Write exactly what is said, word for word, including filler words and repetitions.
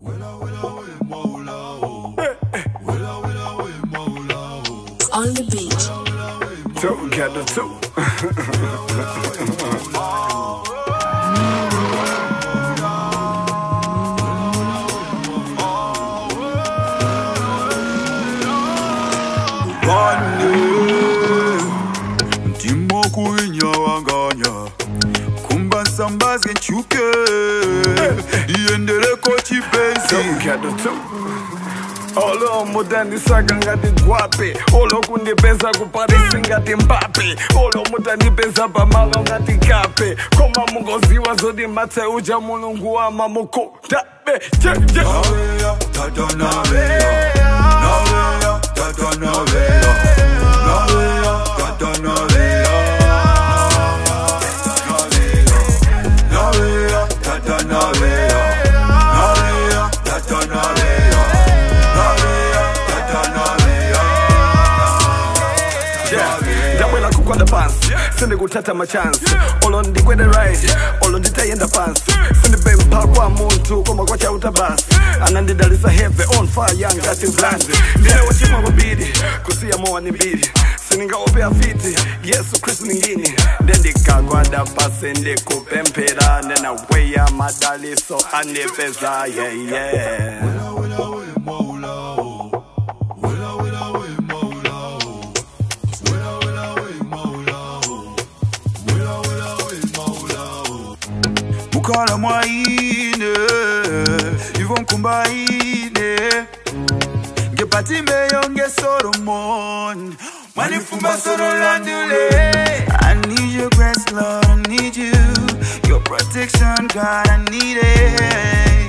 On the beat. Two, get the two. Ntimo kuinya wanganya kumba sambazi nchuke iendele kochi pensi. Two, get the two. Olo mudani saka ngati gwape, olo kundipeza kuparisi ngati Mbappe, olo mudandipeza pamalo ngati Kape, koma mungoziwa zodi mate uja mulungu wa mamuko dabe. Nabeya, tata Nabeya, Nabeya, tata Nabeya, Nabeya, tata Nabeya, Nabeya, tata Nabeya, Nabeya, tata Nabeya. Ndabwela kukwanda pansi, sindi kuthatha machansi, olo ndikwede right, olo nditayenda pansi, sindibempa kwa muntu koma kwacha utabasi, anandidalisa heavy on fire ngati Mzanzi, ndine wachimwa kubidi, kusiya mowa nibidi, siningaope afiti, Yesu Kristu ningini, ndendikagwada pasi ndikupempera, nena weya madaliso anipeza, yeah yeah. Mukala mwaine, Yvon kumbaine, Nge patimbe yonge Solomon, Manifumba soro landule. I need your grace, Lord, I need you, your protection, God, I need it.